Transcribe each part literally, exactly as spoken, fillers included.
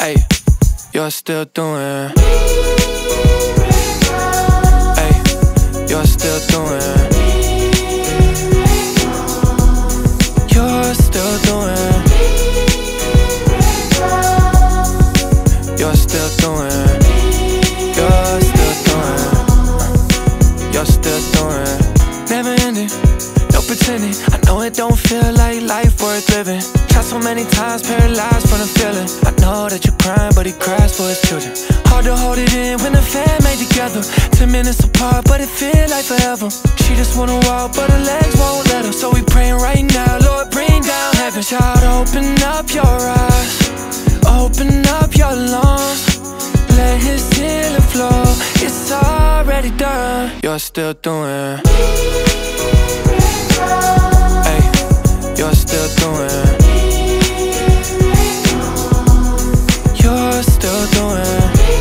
Ay, you're still doing. Ay, you're still doing. You're still doing. You're still doing. You're still doing. You're still doing. Never ending, no pretending. I know it don't feel like life worth living. Tried so many times, paralyzed from the feeling. I know that you're crying, but he cries for his children. Hard to hold it in when the fam ain't together. Ten minutes apart, but it feel like forever. She just wanna walk, but her legs won't let her. So we praying right now, Lord, bring down heaven. Child, open up your eyes, open up your lungs. Let his healing flow, it's already done. You're still doing. Ay, you're still doing. You're still doing.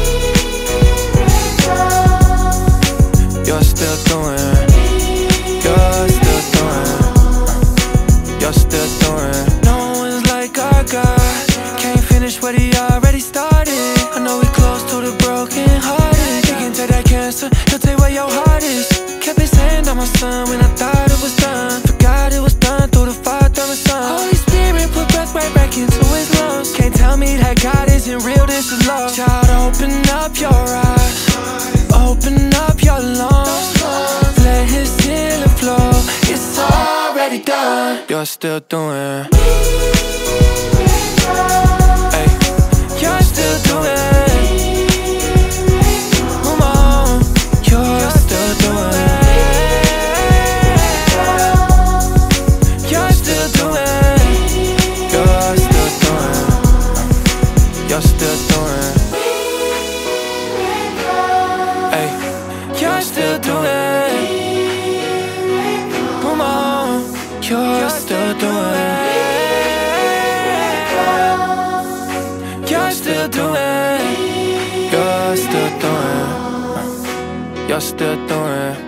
You're still doing. You're still doing. You're still doing. No one's like our God. Can't finish what he already started. I know we close to the broken hearted. He can take that cancer, he'll take where your heart is. Kept his hand on my son when I thought it was done. Forgot it was done through the Father and Son. Holy Spirit put breath right back into his lungs. Can't tell me that God isn't real, this is love. Child, open up your eyes, open up your lungs. Let his healing flow, it's already done. You're still doing. Ay, you're still doing. Come on, you're still doing. You're still doing. You're still doing. You're still doing. Ay, you're still doing. Come on, you're still doing. You're still doing. You're still doing. You're still doing.